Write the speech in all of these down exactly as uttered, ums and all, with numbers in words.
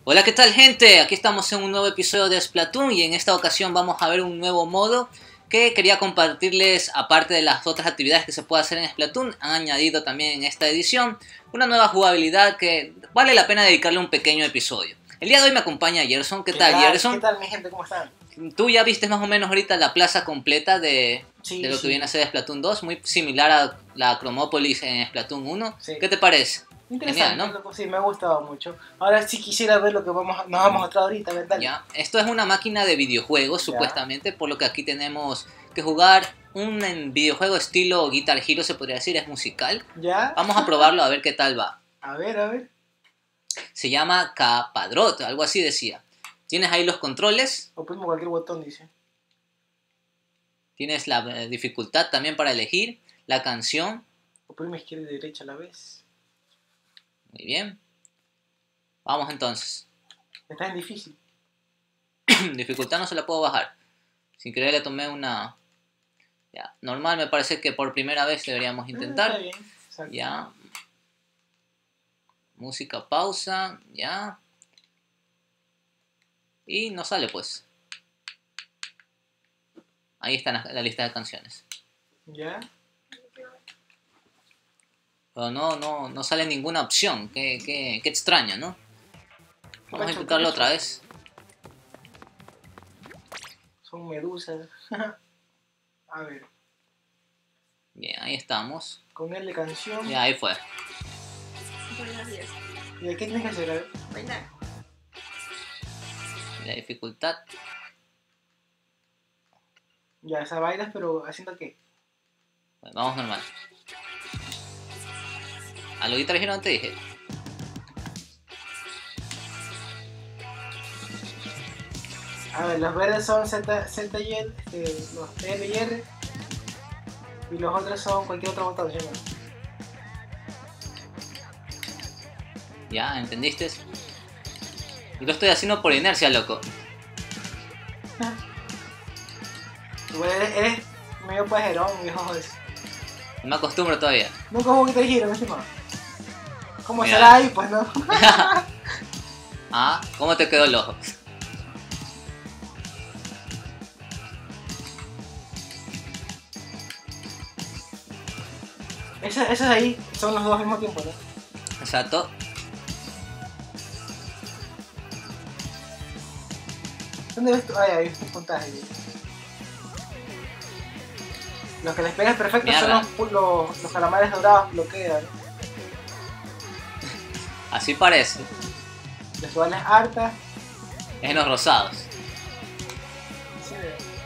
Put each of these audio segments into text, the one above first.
Hola, ¿qué tal, gente? Aquí estamos en un nuevo episodio de Splatoon y en esta ocasión vamos a ver un nuevo modo que quería compartirles. Aparte de las otras actividades que se puede hacer en Splatoon, han añadido también en esta edición una nueva jugabilidad que vale la pena dedicarle un pequeño episodio. El día de hoy me acompaña Gerson. ¿Qué, ¿Qué tal, tal, Gerson? ¿Qué tal, mi gente? ¿Cómo están? Tú ya viste más o menos ahorita la plaza completa de, Sí, de lo sí. que viene a ser Splatoon dos, muy similar a la Cromópolis en Splatoon uno. Sí. ¿Qué te parece? Interesante, Genial, ¿no? loco, sí, me ha gustado mucho. Ahora sí quisiera ver lo que vamos a- nos vamos a mostrar ahorita, ¿verdad? Ya, esto es una máquina de videojuegos, Ya. supuestamente, por lo que aquí tenemos que jugar un en videojuego estilo Guitar Hero, se podría decir, es musical. ¿Ya? Vamos a probarlo a ver qué tal va. A ver, a ver. Se llama Capadrot, algo así decía. Tienes ahí los controles, Oprimo cualquier botón, dice. tienes la eh, dificultad también para elegir, la canción, Oprimo izquierda y derecha a la vez. muy bien. Vamos entonces. Está en difícil. Dificultad no se la puedo bajar. Sin querer le tomé una... Ya, normal, me parece que por primera vez deberíamos Ah, intentar. está bien. Exacto. Ya. Música pausa, ya. Y no sale pues. Ahí está la, la lista de canciones. ¿Ya? Pero no, no, no sale ninguna opción. Qué, qué, qué extraño, ¿no? Vamos a intentarlo otra vez. Son medusas. A ver. Bien, ahí estamos. Con él de canción. Ya, ahí fue. Buenos días. ¿Y qué tienes que hacer? A ver. Bailar. La dificultad. Ya, esa bailas, pero haciendo qué. Bueno, vamos normal. A lo Guitar Hero no te dije. A ver, los verdes son Z, Z y L, este, los L y R. Y los otros son cualquier otro botón, ¿sí, no? Ya, ¿entendiste? Y lo estoy haciendo por inercia, loco. Igual eres, eres medio pajerón, viejo. No me acostumbro todavía. Nunca jugué Guitar Hero, ¿no, estimado? ¿Cómo Mira. será ahí? Pues no. Ah, ¿cómo te quedó el ojo? Esos, esos ahí son los dos al mismo tiempo, ¿no? Exacto. ¿Dónde ves tú? Ay, ahí ves tu puntaje. Tío. Los que les pegan perfecto Mierda. son los, los, los calamares dorados que lo quedan. Así parece. Las balas hartas. Es en los rosados. Sí.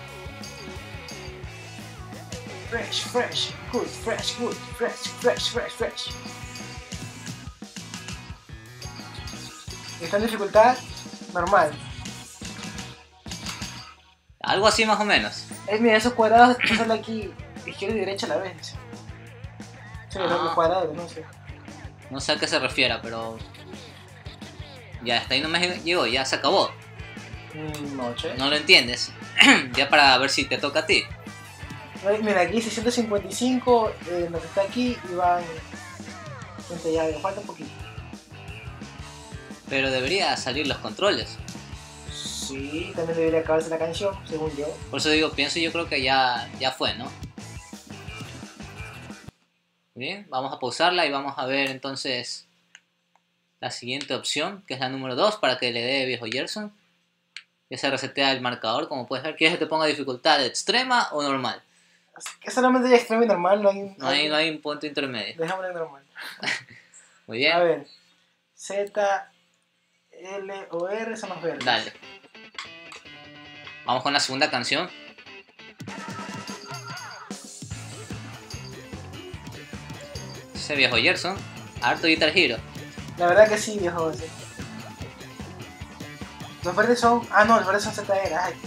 Fresh, fresh, good, fresh, good, fresh, fresh, fresh, fresh. Está en dificultad normal. Algo así más o menos. Es, mira, esos cuadrados sale aquí izquierda y derecha a la vez. Sí, los- Ah. los cuadrados, no sé. No sé a qué se refiera, pero... Ya, hasta ahí no me llegó, ya se acabó. Mm, No, che. No lo entiendes. Ya para ver si te toca a ti. Ay, mira, aquí seiscientos cincuenta y cinco, eh, lo que está aquí, y van... Gente, ya, me falta un poquito. Pero debería salir los controles. Sí, también debería acabarse la canción, según yo. Por eso digo, pienso, yo creo que ya, ya fue, ¿no? Bien, vamos a pausarla y vamos a ver entonces la siguiente opción, que es la número dos, para que le dé viejo Gerson. Ya se resetea el marcador, como puedes ver. ¿Quieres que te ponga dificultad extrema o normal? Así que solamente hay extremo y normal, no hay... No hay, no hay un punto intermedio. Dejémoslo en normal. Muy bien, A ver. Z, L o R son los verdes. dale. Vamos con la segunda canción. Ese viejo Gerson, harto Guitar Hero. La verdad que sí, viejo. Sí. Los verdes son... Ah, no, los verdes son Z R. Ay.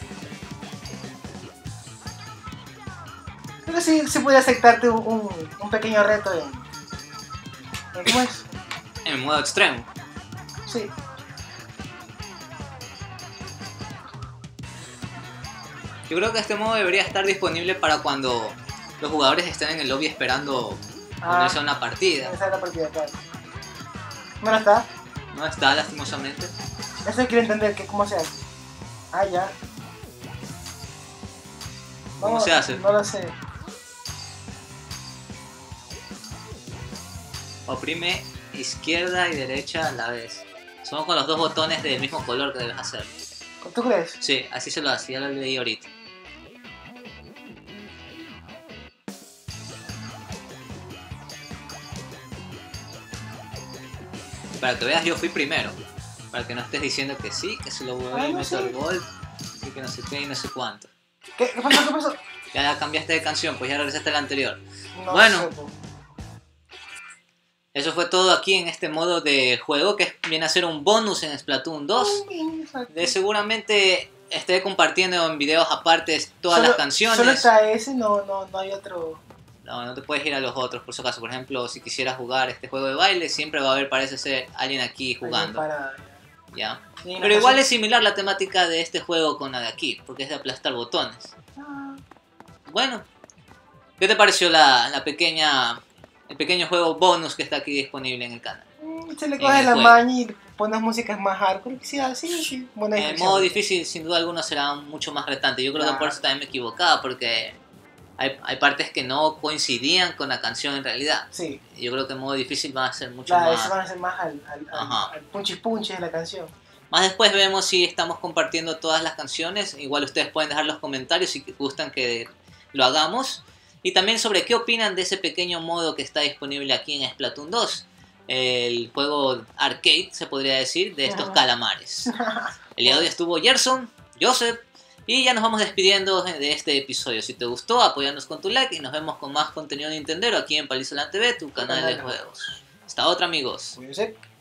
Creo que sí, sí puede aceptarte un, un, un pequeño reto en... en- ¿Cómo es? En modo extremo. Sí. Yo creo que este modo debería estar disponible para cuando los jugadores estén en el lobby esperando Ah, unirse a una partida. esa es la partida, claro. Bueno, está. No está, lastimosamente. Eso quiero entender, que cómo se hace. Ah, ya. ¿Cómo No, se hace? No lo sé. Oprime izquierda y derecha a la vez. Son con los dos botones del mismo color que debes hacer. ¿Tú crees? Sí, así se lo hace, ya lo leí ahorita. Para que veas, yo fui primero. Para que no estés diciendo que sí, que se lo voy Ah, y no meto sé. el gol. Y que no sé qué y no sé cuánto. ¿Qué, ¿Qué pasó? ¿Qué pasó? Ya cambiaste de canción, pues ya regresaste a la anterior. No Bueno. sé, po. Eso fue todo aquí en este modo de juego que viene a ser un bonus en Splatoon dos. De seguramente estaré compartiendo en videos aparte todas Solo- las canciones. Solo está ese, no, no, no hay otro. No, no te puedes ir a los otros, por si acaso. Por ejemplo, si quisieras jugar este juego de baile, siempre va a haber, parece ser, alguien aquí jugando. Para... ¿Ya? Sí, Pero la igual cosa- es similar la temática de este juego con la de aquí, porque es de aplastar botones. Ah, Bueno, ¿qué te pareció la, la pequeña, el pequeño juego bonus que está aquí disponible en el canal? mm, se le En coge el la juego. maña y pones músicas más hardcore. Sí, sí, sí. Buena En descripción. modo difícil, sin duda alguna, será mucho más retante. Yo creo que por Claro. eso también me equivocaba, porque hay, hay partes que no coincidían con la canción en realidad. Sí, Yo creo que en modo difícil va a ser mucho claro, más... eso van a ser más al, al, Ajá. al, al punchy punchy de la canción. Más después vemos si estamos compartiendo todas las canciones. Igual ustedes pueden dejar los comentarios si gustan que lo hagamos. Y también sobre qué opinan de ese pequeño modo que está disponible aquí en Splatoon dos. El juego arcade, se podría decir, de estos Ajá. calamares. El día de hoy estuvo Gerson, Joseph. Y ya nos vamos despidiendo de este episodio. Si te gustó, apóyanos con tu like. Y nos vemos con más contenido nintendero aquí en Palizolan T V, tu canal de canal. juegos. Hasta otra, amigos. Cuídense.